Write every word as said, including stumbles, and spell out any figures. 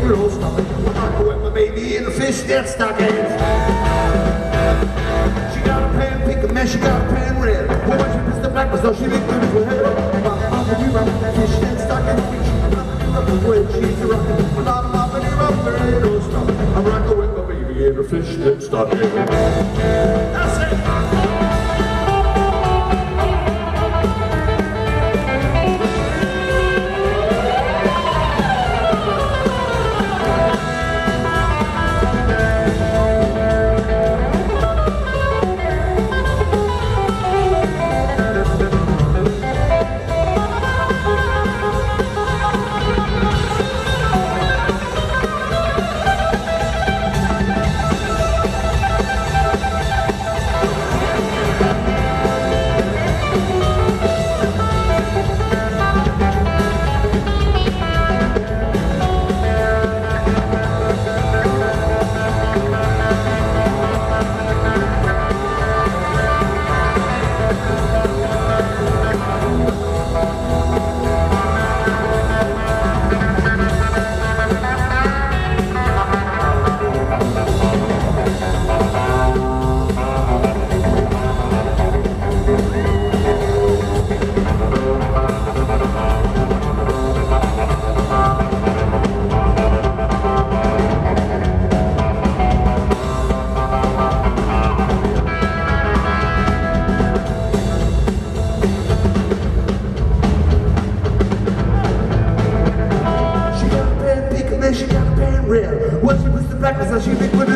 roll stocking. I wet my baby in the fishnet stockings. She got a pan pink and then she got a pan red. Well, when she missed the black, so she looked good for her. Fishnet stockings. When she's rocking, I'm mopping her up her head, oh stop. I'm rocking with my baby in her fishnet stocking. That's it! She got a pan pink and then she got a pan red. When she puts the black, so she big with